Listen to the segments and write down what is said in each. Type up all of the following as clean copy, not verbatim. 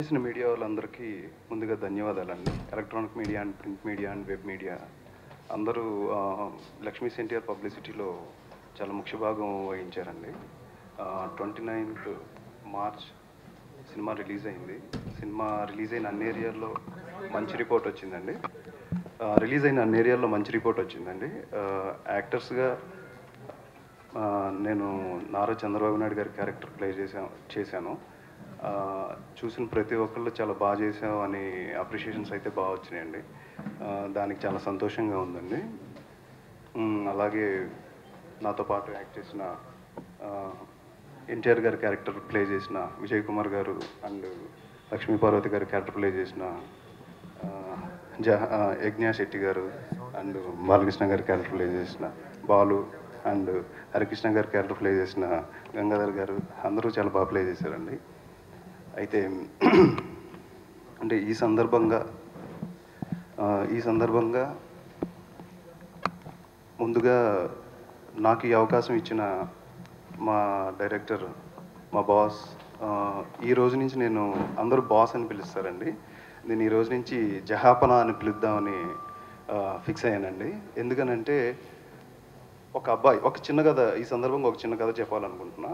చేసిన మీడియా వాళ్ళందరికీ ముందుగా ధన్యవాదాలండి. Electronic media and print media and web media అందరూ లక్ష్మీ NTR పబ్లిసిటీలో చాలా ముఖ్య భాగం వహించారండి. 29th మార్చ్ సినిమా రిలీజ్ అయింది. సినిమా రిలీజ్ అయిన అన్ని ఏరియాల్లో మంచి రిపోర్ట్ వచ్చిందండి. యాక్టర్స్గా నేను నారా చంద్రబాబు నాయుడు గారి క్యారెక్టర్ ప్లే చేశాను. చూసిన ప్రతి ఒక్కళ్ళు చాలా బాగా చేసావు అని అప్రిషియేషన్స్ అయితే బాగా వచ్చినాయండి. దానికి చాలా సంతోషంగా ఉందండి. అలాగే నాతో పాటు యాక్ట్ చేసిన NTR గారి క్యారెక్టర్ ప్లే చేసిన విజయ్ కుమార్ గారు అండ్ లక్ష్మీ పార్వతి గారి క్యారెక్టర్ ప్లే చేసిన యజ్ఞ శెట్టి గారు అండ్ బాలకృష్ణ గారి క్యారెక్టర్ ప్లే చేసిన బాలు అండ్ హరికృష్ణ గారి క్యారెక్టర్ ప్లే చేసిన గంగాధర్ గారు అందరూ చాలా బాగా ప్లే చేశారండి. అయితే అంటే ఈ సందర్భంగా ముందుగా నాకు ఈ అవకాశం ఇచ్చిన మా డైరెక్టర్, మా బాస్, ఈ రోజు నుంచి నేను అందరూ బాస్ అని పిలుస్తారండి. నేను ఈ రోజు నుంచి జహాపన అని పిలుద్దామని ఫిక్స్ అయ్యానండి. ఎందుకనంటే ఒక చిన్న కథ, ఈ సందర్భంగా ఒక చిన్న కథ చెప్పాలనుకుంటున్నా.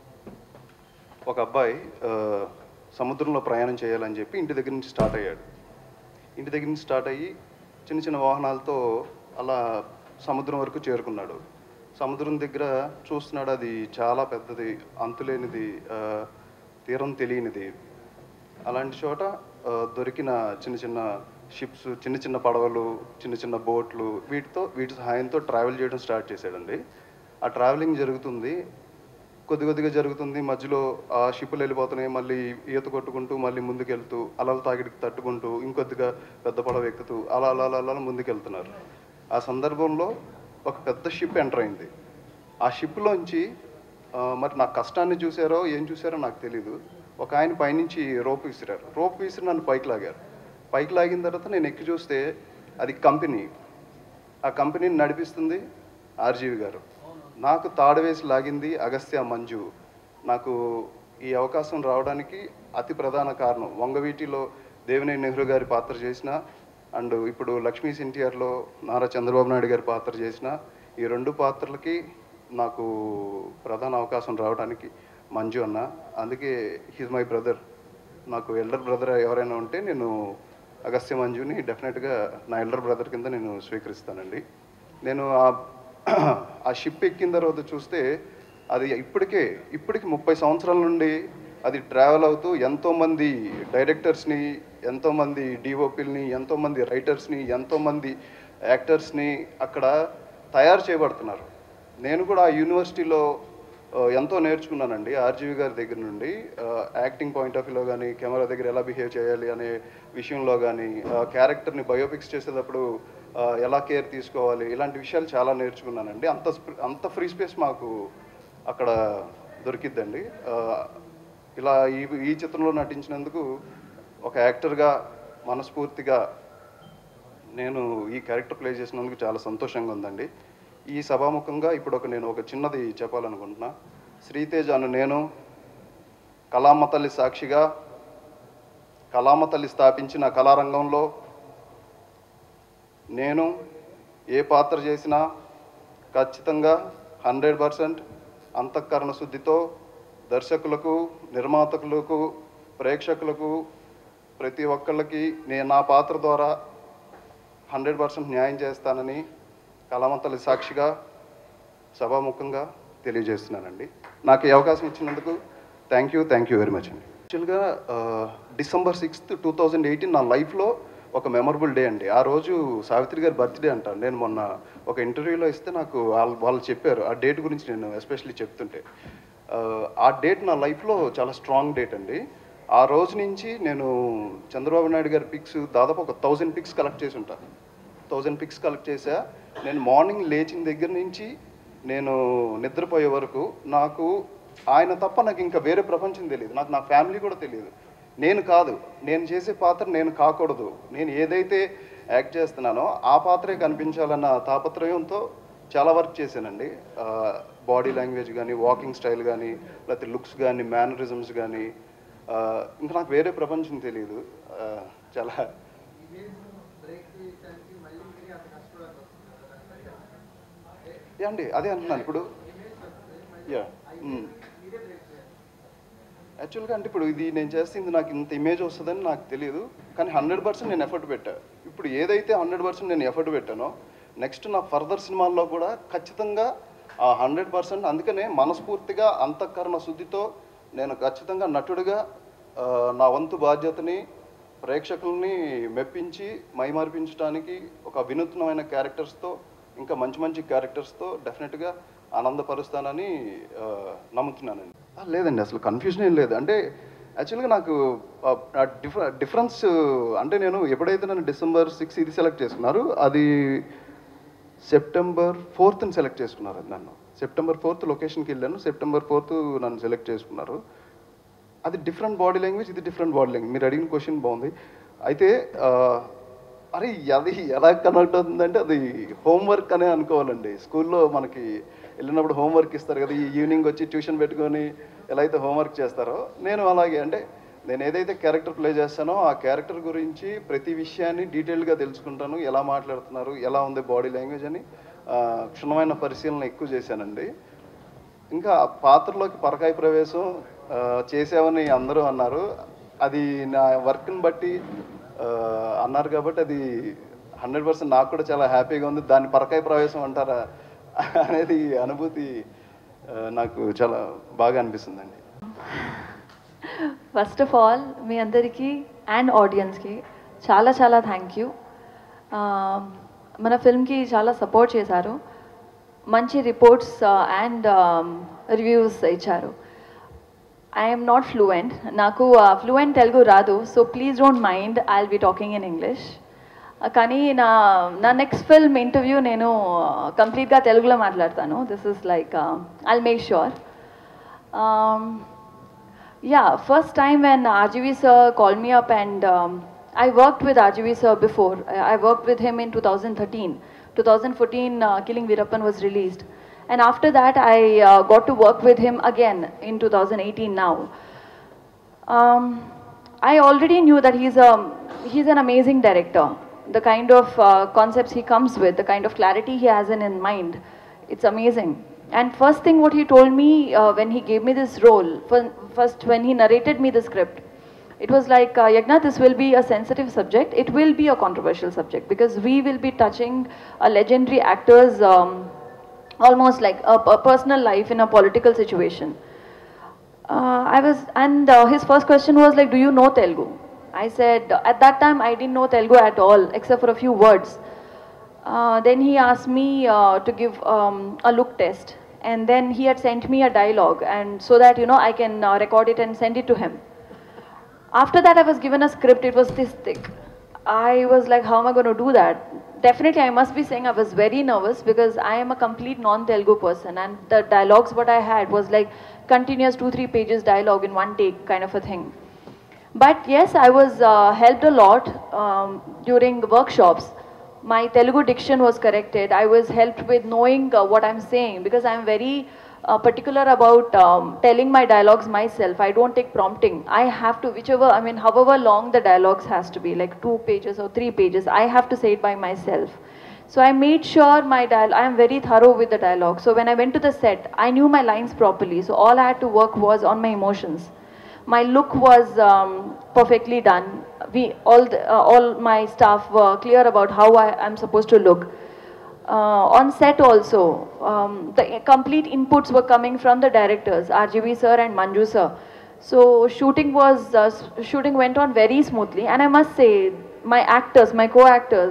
ఒక అబ్బాయి సముద్రంలో ప్రయాణం చేయాలని చెప్పి ఇంటి దగ్గర నుంచి స్టార్ట్ అయ్యాడు. ఇంటి దగ్గర నుంచి స్టార్ట్ అయ్యి చిన్న చిన్న వాహనాలతో అలా సముద్రం వరకు చేరుకున్నాడు. సముద్రం దగ్గర చూస్తున్నాడు, అది చాలా పెద్దది, అంతులేనిది, తీరం తెలియనిది. అలాంటి చోట దొరికిన చిన్న చిన్న షిప్స్, చిన్న చిన్న పడవలు, చిన్న చిన్న బోట్లు, వీటి సహాయంతో ట్రావెల్ చేయడం స్టార్ట్ చేశాడండి. ఆ ట్రావెలింగ్ జరుగుతుంది, కొద్దిగా జరుగుతుంది. మధ్యలో ఆ షిప్పులు వెళ్ళిపోతున్నాయి, మళ్ళీ ఈత కొట్టుకుంటూ మళ్ళీ ముందుకెళ్తూ అలలు తాగిడికి తట్టుకుంటూ ఇంకొద్దిగా పెద్ద పడవ ఎక్కుతూ అలా ముందుకెళ్తున్నారు. ఆ సందర్భంలో ఒక పెద్ద షిప్ ఎంటర్ అయింది. ఆ షిప్లోంచి మరి నా కష్టాన్ని చూసారో ఏం చూసారో నాకు తెలీదు, ఒక ఆయన పైనుంచి రోప్ విసిరి నన్ను పైకి లాగారు. పైకి లాగిన తర్వాత నేను ఎక్కి చూస్తే అది కంపెనీ. ఆ కంపెనీని నడిపిస్తుంది RGV గారు. నాకు తాడు వేసి లాగింది అగస్త్య మంజు. నాకు ఈ అవకాశం రావడానికి అతి ప్రధాన కారణం వంగవీటిలో దేవినేని నెహ్రూ గారి పాత్ర చేసిన అండ్ ఇప్పుడు లక్ష్మీ NTRలో నారా చంద్రబాబు నాయుడు గారి పాత్ర చేసిన ఈ రెండు పాత్రలకి నాకు ప్రధాన అవకాశం రావడానికి మంజు అన్న. అందుకే హీజ్ మై బ్రదర్. నాకు ఎల్డర్ బ్రదర్ ఎవరైనా ఉంటే నేను అగస్త్య మంజుని డెఫినెట్గా నా ఎల్డర్ బ్రదర్ కింద నేను స్వీకరిస్తానండి. నేను ఆ షిప్ ఎక్కిన తర్వాత చూస్తే అది ఇప్పటికి 30 సంవత్సరాల నుండి అది ట్రావెల్ అవుతూ ఎంతోమంది డైరెక్టర్స్ని, ఎంతోమంది DOPల్ని, ఎంతోమంది రైటర్స్ని, ఎంతోమంది యాక్టర్స్ని అక్కడ తయారు చేయబడుతున్నారు. నేను కూడా ఆ యూనివర్సిటీలో ఎంతో నేర్చుకున్నానండి RGV గారి దగ్గర నుండి. యాక్టింగ్ పాయింట్ ఆఫ్ వ్యూలో కానీ, కెమెరా దగ్గర ఎలా బిహేవ్ చేయాలి అనే విషయంలో కానీ, క్యారెక్టర్ని బయోపిక్స్ చేసేటప్పుడు ఎలా కేర్ తీసుకోవాలి, ఇలాంటి విషయాలు చాలా నేర్చుకున్నానండి. అంత ఫ్రీ స్పేస్ మాకు అక్కడ దొరికిద్దండి. ఇలా ఈ చిత్రంలో నటించినందుకు ఒక యాక్టర్గా మనస్ఫూర్తిగా నేను ఈ క్యారెక్టర్ ప్లే చేసినందుకు చాలా సంతోషంగా ఉందండి. ఈ సభాముఖంగా ఇప్పుడు నేను ఒక చిన్నది చెప్పాలనుకుంటున్నా. శ్రీతేజ్ అను నేను కళామ తల్లి సాక్షిగా, కళామ తల్లి స్థాపించిన కళారంగంలో నేను ఏ పాత్ర చేసినా ఖచ్చితంగా 100% అంతఃకరణ శుద్ధితో దర్శకులకు, నిర్మాతకులకు, ప్రేక్షకులకు, ప్రతి ఒక్కళ్ళకి నేను నా పాత్ర ద్వారా 100% న్యాయం చేస్తానని కళామంతలి సాక్షిగా సభాముఖంగా తెలియజేస్తున్నానండి. నాకు ఈ అవకాశం ఇచ్చినందుకు థ్యాంక్ యూ వెరీ మచ్ అండి. యాక్చువల్గా December 6th, 2018 నా లైఫ్లో ఒక మెమరబుల్ డే అండి. ఆ రోజు సావిత్రి గారి బర్త్డే అంటాను. నేను మొన్న ఒక ఇంటర్వ్యూలో ఇస్తే నాకు వాళ్ళు చెప్పారు ఆ డేట్ గురించి. నేను ఎస్పెషల్లీ చెప్తుంటే ఆ డేట్ నా లైఫ్లో చాలా స్ట్రాంగ్ డేట్ అండి. ఆ రోజు నుంచి నేను చంద్రబాబు నాయుడు గారి పిక్స్ దాదాపు ఒక 1000 పిక్స్ కలెక్ట్ చేసి ఉంటాను. 1000 పిక్స్ కలెక్ట్ చేసా. నేను మార్నింగ్ లేచిన దగ్గర నుంచి నేను నిద్రపోయే వరకు నాకు ఆయన తప్ప నాకు ఇంకా వేరే ప్రపంచం తెలియదు. నాకు నా ఫ్యామిలీ కూడా తెలియదు. నేను చేసే పాత్ర నేను కాకూడదు. నేను ఏదైతే యాక్ట్ చేస్తున్నానో ఆ పాత్రే కనిపించాలన్న తాపత్రయంతో చాలా వర్క్ చేశానండి. బాడీ లాంగ్వేజ్ కానీ, వాకింగ్ స్టైల్ కానీ, లేకపోతే లుక్స్ కానీ, మేనరిజమ్స్ కానీ, ఇంకా నాకు వేరే ప్రపంచం తెలియదు. చాలా అండి అదే అంటున్నాను ఇప్పుడు. యాక్చువల్గా అంటే ఇప్పుడు ఇది నేను చేస్తుంది నాకు ఇంత ఇమేజ్ వస్తుందని నాకు తెలియదు, కానీ 100% నేను ఎఫర్ట్ పెట్టాను. ఇప్పుడు ఏదైతే 100% నేను ఎఫర్ట్ పెట్టానో నెక్స్ట్ నా ఫర్దర్ సినిమాల్లో కూడా ఖచ్చితంగా ఆ 100%, అందుకనే మనస్ఫూర్తిగా అంతఃకరణ శుద్ధితో నేను ఖచ్చితంగా నటుడిగా నా వంతు బాధ్యతని ప్రేక్షకుల్ని మెప్పించి మైమర్పించడానికి ఒక వినూత్నమైన క్యారెక్టర్స్తో, ఇంకా మంచి మంచి క్యారెక్టర్స్తో డెఫినెట్గా ఆనందపరుస్తానని నమ్ముతున్నానండి. లేదండి, అసలు కన్ఫ్యూజన్ ఏం లేదు. అంటే యాక్చువల్గా నాకు డిఫరెన్స్ అంటే నేను ఎప్పుడైతే నన్ను December 6 ఇది సెలెక్ట్ చేసుకున్నారు, అది September 4th సెలెక్ట్ చేసుకున్నారు. నన్ను September 4th లొకేషన్కి వెళ్ళాను, September 4th నన్ను సెలెక్ట్ చేసుకున్నారు. అది డిఫరెంట్ బాడీ లాంగ్వేజ్, ఇది డిఫరెంట్ బాడీ లాంగ్వేజ్. మీరు అడిగిన క్వశ్చన్ బాగుంది. అయితే అరే అది ఎలా కనెక్ట్ అవుతుందంటే అది హోంవర్క్ అనే అనుకోవాలండి. స్కూల్లో మనకి వెళ్ళినప్పుడు హోంవర్క్ ఇస్తారు కదా, ఈ ఈవినింగ్ వచ్చి ట్యూషన్ పెట్టుకొని ఎలా అయితే హోంవర్క్ చేస్తారో, నేను అలాగే అంటే నేను ఏదైతే క్యారెక్టర్ ప్లే చేస్తానో ఆ క్యారెక్టర్ గురించి ప్రతి విషయాన్ని డీటెయిల్గా తెలుసుకుంటాను. ఎలా మాట్లాడుతున్నారు, ఎలా ఉంది బాడీ లాంగ్వేజ్ అని క్షుణ్ణమైన పరిశీలన ఎక్కువ చేశానండి. ఇంకా పాత్రలోకి పరకాయ ప్రవేశం చేసామని అందరూ అన్నారు. అది నా వర్క్ని బట్టి అన్నారు కాబట్టి అది 100% నాకు కూడా చాలా హ్యాపీగా ఉంది. దాన్ని పరకాయ ప్రవేశం అంటారా అనేది అనుభూతి నాకు చాలా బాగా అనిపిస్తుందండి. ఫస్ట్ ఆఫ్ ఆల్ మీ అందరికీ అండ్ ఆడియన్స్కి చాలా చాలా థ్యాంక్ యూ. మన ఫిల్మ్కి చాలా సపోర్ట్ చేశారు, మంచి రిపోర్ట్స్ అండ్ రివ్యూస్ ఇచ్చారు. ఐఎమ్ నాట్ ఫ్లూయెంట్, నాకు ఫ్లూయెంట్ తెలుగు రాదు, so please don't mind I will be talking in English. కానీ నా నెక్స్ట్ ఫిల్మ్ ఇంటర్వ్యూ నేను కంప్లీట్గా తెలుగులో మాట్లాడతాను. This is like I'll make sure. First time when RGV sir called me up and I worked with RGV sir before. I worked with him in 2013. 2014 Killing Veerappan was released. And after that, I got to work with him again in 2018 now. I already knew that he's an amazing director. The kind of concepts he comes with, the kind of clarity he has in mind, it's amazing. And first thing what he told me when he gave me this role, first when he narrated me the script, it was like, Yagna, this will be a sensitive subject, it will be a controversial subject, because we will be touching a legendary actor's almost like a personal life in a political situation. His first question was like, do you know Telugu? I said, at that time I didn't know Telugu at all, except for a few words. Then he asked me to give a look test, and then he had sent me a dialogue, and so that I can record it and send it to him. After that I was given a script. It was this thick. I was like, how am I going to do that? Definitely I must be saying I was very nervous, because I am a complete non-Telugu person, and the dialogues what I had was like continuous 2-3 pages dialogue in one take kind of a thing. But yes, I was helped a lot during workshops. My Telugu diction was corrected. I was helped with knowing what I'm saying, because I'm very particular about telling my dialogues myself. I don't take prompting. I have to, however long the dialogues has to be, like 2 pages or 3 pages, I have to say it by myself. So I made sure I am very thorough with the dialogue. So when I went to the set, I knew my lines properly. So all I had to work was on my emotions. My look was perfectly done. All my staff were clear about how I'm supposed to look. On set also, the complete inputs were coming from the directors, RGV sir and Manju sir. So shooting went on very smoothly, and I must say my actors, my co-actors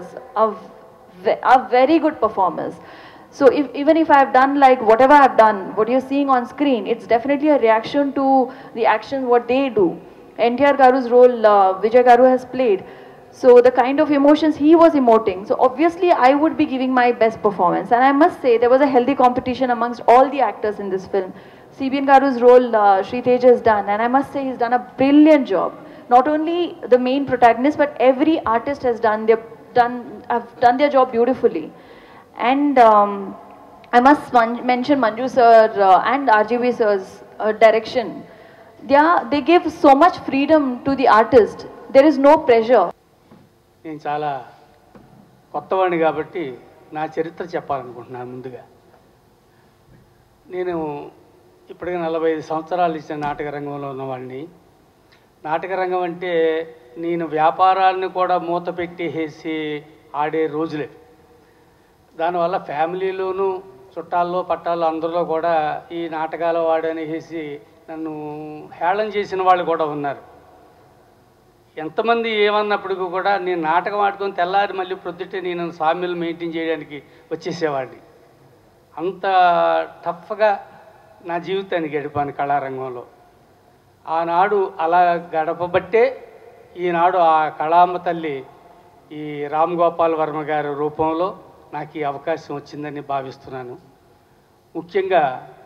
are very good performers. So even if I've done like whatever I've done, what you're seeing on screen, it's definitely a reaction to the actions what they do. NTR Garu's role Vijay Garu has played. So the kind of emotions he was emoting, so obviously I would be giving my best performance. And I must say there was a healthy competition amongst all the actors in this film. CBN Garu's role Sri Tej has done, and I must say he's done a brilliant job. Not only the main protagonist, but every artist has done their job beautifully. And I must mention Manju sir and RGV sir's direction. they give so much freedom to the artist. There is no pressure. నేను చాలా కొత్తవాడిని కాబట్టి నా చరిత్ర చెప్పాలనుకుంటున్నాను. ముందుగా నేను ఇప్పటికే 45 సంవత్సరాలు ఇచ్చిన నాటక రంగంలో ఉన్నవాడిని. నాటక రంగం అంటే నేను వ్యాపారాన్ని కూడా మూత పెట్టేసి ఆడే రోజులే. దానివల్ల ఫ్యామిలీలోనూ చుట్టాల్లో పట్టాల్లో అందరిలో కూడా ఈ నాటకాల వాడనేసి నన్ను హేళన చేసిన వాళ్ళు కూడా ఉన్నారు. ఎంతమంది ఏమన్నప్పటికీ కూడా నేను నాటకం ఆడుకొని తెల్లారి మళ్ళీ ప్రొద్దుటే నేను సామ్యులు మెయింటైన్ చేయడానికి వచ్చేసేవాడిని. అంత టఫ్గా నా జీవితాన్ని గడిపాను కళారంగంలో. ఆనాడు అలా గడపబట్టే ఈనాడు ఆ కళామ్మ తల్లి ఈ రామ్ గోపాల్ వర్మ గారి రూపంలో నాకు ఈ అవకాశం వచ్చిందని భావిస్తున్నాను. ముఖ్యంగా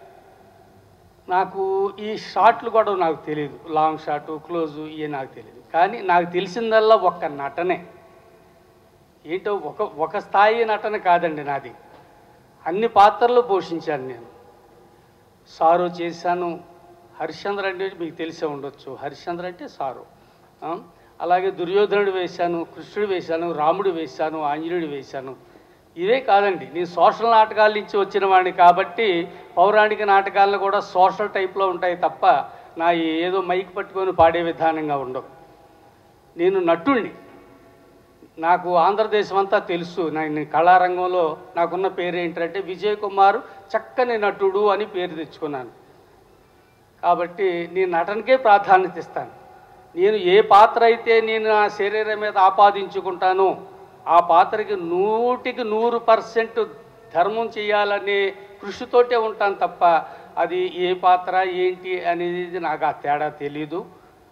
నాకు ఈ షాట్లు కూడా నాకు తెలియదు, లాంగ్ షాటు క్లోజు ఇవి నాకు తెలియదు. కానీ నాకు తెలిసిందల్లా ఒక్క నటనే. ఏంటో ఒక స్థాయి నటన కాదండి నాది. అన్ని పాత్రలు పోషించాను నేను. సారు చేశాను. హరిశ్చంద్ర అంటే మీకు తెలిసే ఉండొచ్చు. హరిశ్చంద్ర అంటే సారు. అలాగే దుర్యోధనుడు వేశాను, కృష్ణుడు వేశాను, రాముడు వేశాను, ఆంజనేయుడు వేశాను. ఇవే కాదండి, నేను సోషల్ నాటకాల నుంచి వచ్చిన వాడిని కాబట్టి పౌరాణిక నాటకాలను కూడా సోషల్ టైప్లో ఉంటాయి తప్ప నా ఏదో మైక్ పట్టుకొని పాడే విధానంగా ఉండవు. నేను నటుణ్ణి. నాకు ఆంధ్రదేశం అంతా తెలుసు. నేను కళారంగంలో నాకున్న పేరు ఏంటంటే విజయ్ కుమార్ చక్కని నటుడు అని పేరు తెచ్చుకున్నాను. కాబట్టి నేను నటనకే ప్రాధాన్యత ఇస్తాను. నేను ఏ పాత్ర అయితే నేను నా శరీరం మీద ఆపాదించుకుంటానో ఆ పాత్రకి 100% ధర్మం చేయాలనే కృషితోటే ఉంటాను తప్ప అది ఏ పాత్ర ఏంటి అనేది నాకు ఆ తేడా తెలీదు.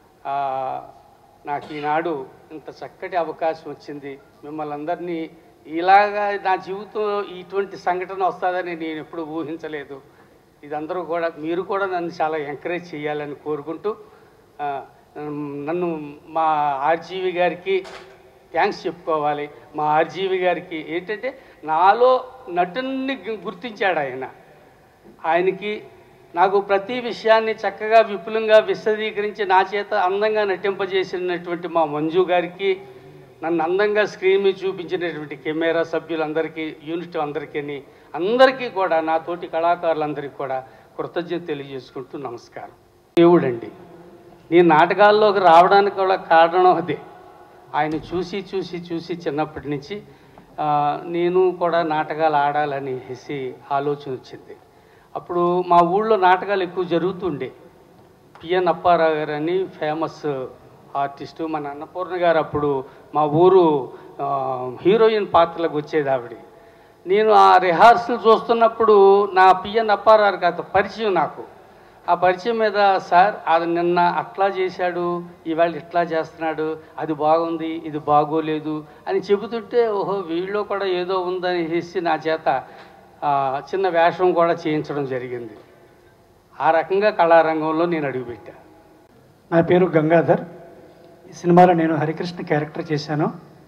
నాకు ఈనాడు ఇంత చక్కటి అవకాశం వచ్చింది. మిమ్మల్ని అందరినీ ఇలాగా నా జీవితంలో ఇటువంటి సంఘటన వస్తుందని నేను ఎప్పుడు ఊహించలేదు. ఇదందరూ కూడా మీరు కూడా నన్ను చాలా ఎంకరేజ్ చేయాలని కోరుకుంటూ నన్ను మా ఆర్జీవి గారికి థ్యాంక్స్ చెప్పుకోవాలి. మా ఆర్జీవి గారికి ఏంటంటే నాలో నటుని గుర్తించాడు ఆయన. ఆయనకి నాకు ప్రతి విషయాన్ని చక్కగా విపులంగా విశదీకరించి నా చేత అందంగా నటింపజేసినటువంటి మా మంజు గారికి, నన్ను అందంగా స్క్రీన్ మీద చూపించినటువంటి కెమెరా సభ్యులందరికీ, యూనిట్ అందరికీ కూడా, నా తోటి కళాకారులందరికీ కూడా కృతజ్ఞత తెలియజేసుకుంటూ నమస్కారం. దేవుడండి, నేను నాటకాల్లోకి రావడానికి కూడా కారణం అదే. ఆయన చూసి చూసి చూసి చిన్నప్పటి నుంచి నేను కూడా నాటకాలు ఆడాలనేసి ఆలోచన వచ్చింది. అప్పుడు మా ఊళ్ళో నాటకాలు ఎక్కువ జరుగుతుండే. పిఎన్ అప్పారావు గారు అని ఫేమస్ ఆర్టిస్టు, మన అన్నపూర్ణ గారు అప్పుడు మా ఊరు హీరోయిన్ పాత్రలకు వచ్చేది ఆవిడ. నేను ఆ రిహార్సల్ చూస్తున్నప్పుడు నా పిఎన్ అప్పారావు గారితో పరిచయం. నాకు ఆ పరిచయం మీద సార్ అది నిన్న అట్లా చేశాడు, ఇవాళ ఇట్లా చేస్తున్నాడు, అది బాగుంది, ఇది బాగోలేదు అని చెబుతుంటే ఓహో వీళ్ళలో కూడా ఏదో ఉందని చేసి నా చేత చిన్న వేషం కూడా చేయించడం జరిగింది. ఆ రకంగా కళారంగంలో నేను అడుగుపెట్టా. నా పేరు గంగాధర్. ఈ సినిమాలో నేను హరికృష్ణ క్యారెక్టర్ చేశాను.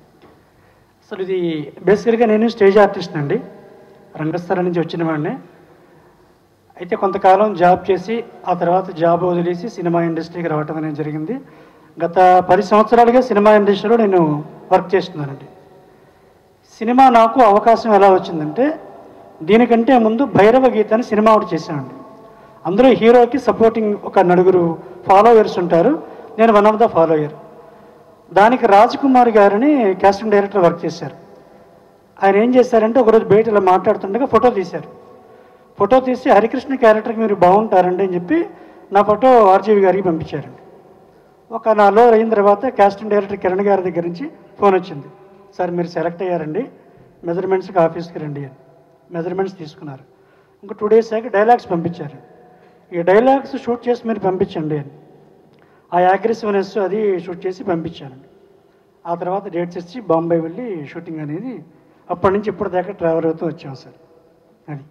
అసలు ఇది బేసికల్గా నేను స్టేజ్ ఆర్టిస్ట్ అండి, రంగస్థలం నుంచి వచ్చిన వాడిని. అయితే కొంతకాలం జాబ్ చేసి ఆ తర్వాత జాబ్ వదిలేసి సినిమా ఇండస్ట్రీకి రావటం అనేది జరిగింది. గత 10 సంవత్సరాలుగా సినిమా ఇండస్ట్రీలో నేను వర్క్ చేస్తున్నానండి. సినిమా నాకు అవకాశం ఎలా వచ్చిందంటే, దీనికంటే ముందు భైరవ గీత అని సినిమా ఒకటి చేశానండి. అందులో హీరోకి సపోర్టింగ్ ఒక 4 ఫాలోవర్స్ ఉంటారు. నేను వన్ ఆఫ్ ద ఫాలోయర్. దానికి రాజ్ కుమార్ గారిని కాస్టింగ్ డైరెక్టర్ వర్క్ చేశారు. ఆయన ఏం చేశారంటే ఒకరోజు బయట ఇలా మాట్లాడుతుండగా ఫోటో తీశారు. ఫోటో తీసి హరికృష్ణ క్యారెక్టర్కి మీరు బాగుంటారండి అని చెప్పి నా ఫోటో ఆర్జీవి గారికి పంపించారండి. ఒక 4 రోజులు అయిన తర్వాత కాస్టింగ్ డైరెక్టర్ కిరణ్ గారి దగ్గర నుంచి ఫోన్ వచ్చింది. సార్ మీరు సెలెక్ట్ అయ్యారండి, మెజర్మెంట్స్కి ఆఫీస్కి రండి అని. మెజర్మెంట్స్ తీసుకున్నారు. ఇంకో 2 days ఆగి డైలాగ్స్ పంపించారు. ఈ డైలాగ్స్ షూట్ చేసి మీరు పంపించండి అని. ఆ అగ్రెసివ్నెస్ అది షూట్ చేసి పంపించానండి. ఆ తర్వాత డేట్స్ ఇచ్చి బాంబే వెళ్ళి షూటింగ్ అనేది అప్పటి నుంచి ఇప్పటి దాకా ట్రావెల్ అవుతూ వచ్చాం సార్. అది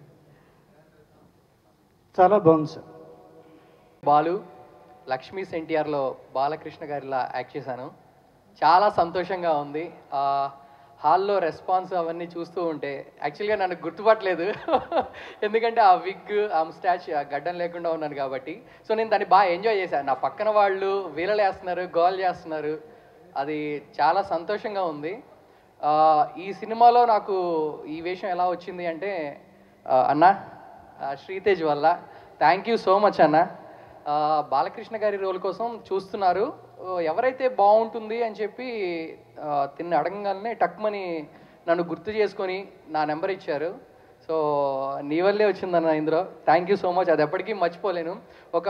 చాలా బాగుంది సార్. బాలు లక్ష్మీ NTRలో బాలకృష్ణ గారిలా యాక్ట్ చేశాను. చాలా సంతోషంగా ఉంది. హాల్లో రెస్పాన్స్ అవన్నీ చూస్తూ ఉంటే యాక్చువల్గా నన్ను గుర్తుపట్టలేదు ఎందుకంటే ఆ విగ్ ఆ ముస్టాచ్ ఆ గడ్డం లేకుండా ఉన్నాను కాబట్టి. సో నేను దాన్ని బాగా ఎంజాయ్ చేశాను. నా పక్కన వాళ్ళు వీలలేస్తున్నారు, గోల్ చేస్తున్నారు, అది చాలా సంతోషంగా ఉంది. ఈ సినిమాలో నాకు ఈ వేషం ఎలా వచ్చింది అంటే అన్న శ్రీతేజ్ వల్ల. థ్యాంక్ యూ సో మచ్ అన్న. బాలకృష్ణ గారి రోల్ కోసం చూస్తున్నారు, ఎవరైతే బాగుంటుంది అని చెప్పి తిన్న అడగగానే టక్మని నన్ను గుర్తు చేసుకొని నా నెంబర్ ఇచ్చారు. సో నీ వల్లే వచ్చిందన్న ఇందులో. థ్యాంక్ యూ సో మచ్, అది ఎప్పటికీ మర్చిపోలేను. ఒక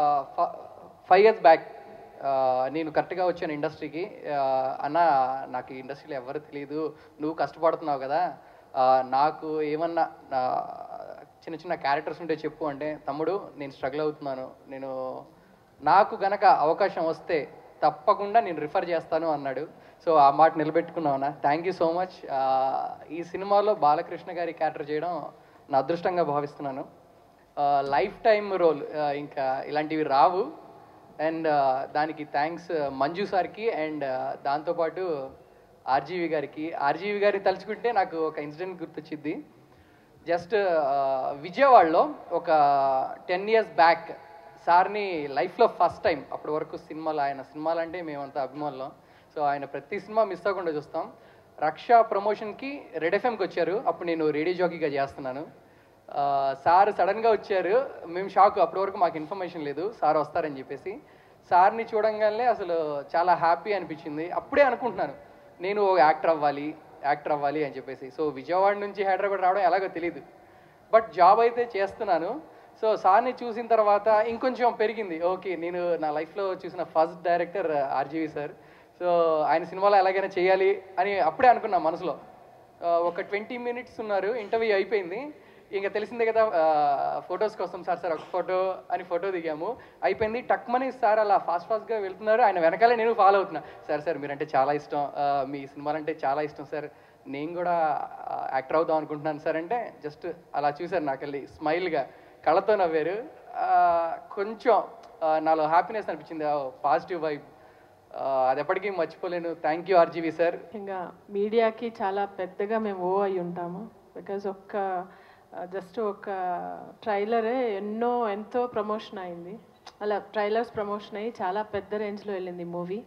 5 years బ్యాక్ నేను కరెక్ట్గా వచ్చాను ఇండస్ట్రీకి. అన్న నాకు ఈ ఇండస్ట్రీలో ఎవరు తెలియదు, నువ్వు కష్టపడుతున్నావు కదా, నాకు ఏమన్నా చిన్న చిన్న క్యారెక్టర్స్ ఉంటే చెప్పు అంటే, తమ్ముడు నేను స్ట్రగుల్ అవుతున్నాను, నాకు గనక అవకాశం వస్తే తప్పకుండా నేను రిఫర్ చేస్తాను అన్నాడు. సో ఆ మాట నిలబెట్టుకున్నావు అన్న. Thank you so much. ఈ సినిమాలో బాలకృష్ణ గారి క్యారెక్టర్ చేయడం నా అదృష్టంగా భావిస్తున్నాను. లైఫ్ టైమ్ రోల్, ఇంకా ఇలాంటివి రావు. అండ్ దానికి థ్యాంక్స్ మంజు సార్కి అండ్ దాంతోపాటు ఆర్జీవి గారికి. ఆర్జీవి గారిని తలుచుకుంటే నాకు ఒక ఇన్సిడెంట్ గుర్తొచ్చింది. జస్ట్ విజయవాడలో ఒక 10 years బ్యాక్ సార్ని లైఫ్లో ఫస్ట్ టైం, అప్పటి వరకు సినిమాలు, ఆయన సినిమాలు అంటే మేమంతా అభిమానులం. సో ఆయన ప్రతి సినిమా మిస్ అవ్వకుండా చూస్తాం. రక్ష ప్రమోషన్కి రెడ్ ఎఫ్ఎంకి వచ్చారు, అప్పుడు నేను రేడియో జాకీగా చేస్తున్నాను. సార్ సడన్గా వచ్చారు, మేము షాక్, అప్పటి వరకు మాకు ఇన్ఫర్మేషన్ లేదు సార్ వస్తారని చెప్పేసి. సార్ని చూడంగానే అసలు చాలా హ్యాపీ అనిపించింది. అప్పుడే అనుకుంటున్నాను నేను యాక్టర్ అవ్వాలి అని చెప్పేసి. సో విజయవాడ నుంచి హైదరాబాద్ రావడం ఎలాగో తెలియదు, బట్ జాబ్ అయితే చేస్తున్నాను. సో సార్ని చూసిన తర్వాత ఇంకొంచెం పెరిగింది. ఓకే, నేను నా లైఫ్లో చూసిన first director RGV sir. So ఆయన సినిమాలో ఎలాగైనా చేయాలి అని అప్పుడే అనుకున్నా మనసులో. ఒక 20 minutes ఉన్నారు, ఇంటర్వ్యూ అయిపోయింది. ఇంకా తెలిసిందే కదా, ఫొటోస్ కోసం సార్ ఒక ఫోటో అని ఫోటో దిగాము, అయిపోయింది. టక్మని సార్ అలా ఫాస్ట్గా వెళ్తున్నారు, ఆయన వెనకాలే నేను ఫాలో అవుతున్నా. సార్ మీరంటే చాలా ఇష్టం, మీ సినిమాలంటే చాలా ఇష్టం సార్, నేను కూడా యాక్టర్ అవుదాం అనుకుంటున్నాను సార్ అంటే జస్ట్ అలా చూశారు నాకెళ్ళి, స్మైల్గా కళ్ళతో నవ్వారు. కొంచెం నాలో హ్యాపీనెస్ అనిపించింది, పాజిటివ్ వైబ్, అది ఎప్పటికీ మర్చిపోలేను. Thank you RGV sir. ఇంకా మీడియాకి చాలా పెద్దగా మేము ఓ అయి ఉంటాము. బికాజ్ జస్ట్ ఒక ట్రైలరే ఎంతో ప్రమోషన్ అయింది. అలా ట్రైలర్స్ ప్రమోషన్ అయ్యి చాలా పెద్ద రేంజ్లో వెళ్ళింది movie.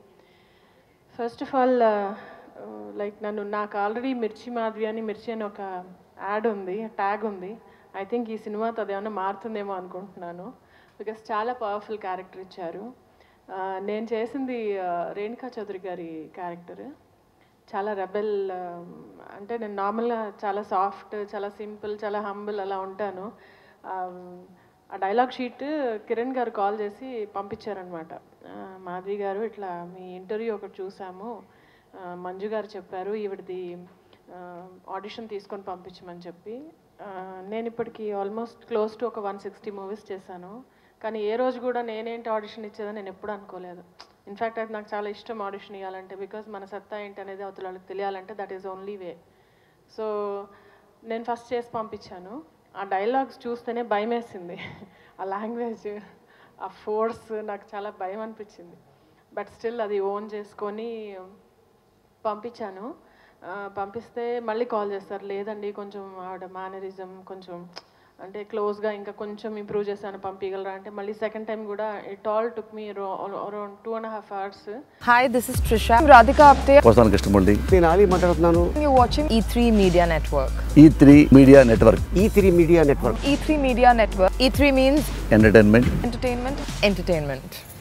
First of all like నాకు ఆల్రెడీ మిర్చి అని ఒక యాడ్ ఉంది, ట్యాగ్ ఉంది. ఐ థింక్ ఈ సినిమాతో అదేమన్నా మారుతుందేమో అనుకుంటున్నాను. బికాస్ చాలా పవర్ఫుల్ క్యారెక్టర్ ఇచ్చారు. నేను చేసింది రేణుకా చౌదరి గారి క్యారెక్టర్. చాలా రెబెల్, అంటే నేను నార్మల్గా చాలా సాఫ్ట్, చాలా సింపుల్, చాలా హంబుల్ అలా ఉంటాను. ఆ డైలాగ్ షీట్ కిరణ్ గారు కాల్ చేసి పంపించారనమాట. మాధవి గారు ఇట్లా మీ ఇంటర్వ్యూ ఒకటి చూసాము, మంజు గారు చెప్పారు ఈవిడది ఆడిషన్ తీసుకొని పంపించమని చెప్పి. నేను ఇప్పటికి ఆల్మోస్ట్ క్లోజ్ టు ఒక 160 movies చేశాను, కానీ ఏ రోజు కూడా నేనేంటి ఆడిషన్ ఇచ్చేదని నేను ఎప్పుడు అనుకోలేదు. ఇన్ఫ్యాక్ట్ అది నాకు చాలా ఇష్టం ఆడిషన్ ఇవ్వాలంటే, బికాజ్ మన సత్తా ఏంటి అనేది అవతల వాళ్ళకి తెలియాలంటే that is only way. So నేను ఫస్ట్ చేసి పంపించాను. ఆ డైలాగ్స్ చూస్తేనే భయం వేసింది, ఆ లాంగ్వేజ్, ఆ ఫోర్స్ నాకు చాలా భయం అనిపించింది. బట్ స్టిల్ అది ఓన్ చేసుకొని పంపించాను. పంపిస్తే మళ్ళీ కాల్ చేస్తారు, లేదండి కొంచెం ఆవిడ మేనరిజం కొంచెం అంటే క్లోజ్గా ఇంకా కొంచెం ఇంప్రూవ్ చేశాను, పంపించగలరా అంటే మళ్ళీ సెకండ్ టైం కూడా it all took me around 2.5 hours. Hi, this is Trisha. I'm Radhika Apte. వస్తాను కృష్ణమూర్తి. నేను ఆలీ మాట్లాడుతున్నాను. You're watching E3 Media Network. E3 Media Network. E3 Media Network. E3 Media Network. E3 means Entertainment. entertainment.